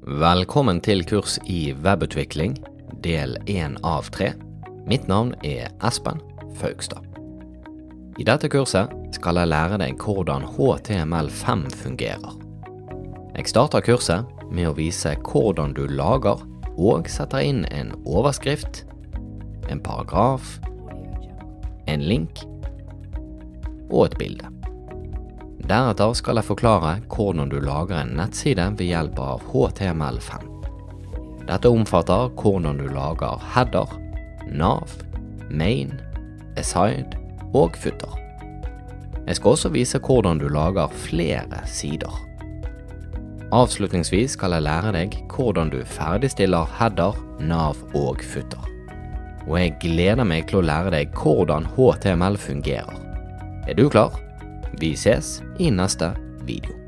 Velkommen til kurs i webutvikling, del 1 av 3. Mitt navn er Espen Faugstad. I dette kurset skal jeg lære deg hvordan HTML5 fungerer. Jeg starter kurset med å vise hvordan du lager og setter inn en overskrift, en paragraf, en link og et bilde. Deretter skal jeg forklare hvordan du lager en nettside ved hjelp av HTML5. Dette omfatter hvordan du lager header, nav, main, aside og footer. Jeg skal også vise hvordan du lager flere sider. Avslutningsvis skal jeg lære deg hvordan du ferdigstiller header, nav og footer. Og jeg gleder meg til å lære deg hvordan HTML fungerer. Er du klar? Vi ses i neste video.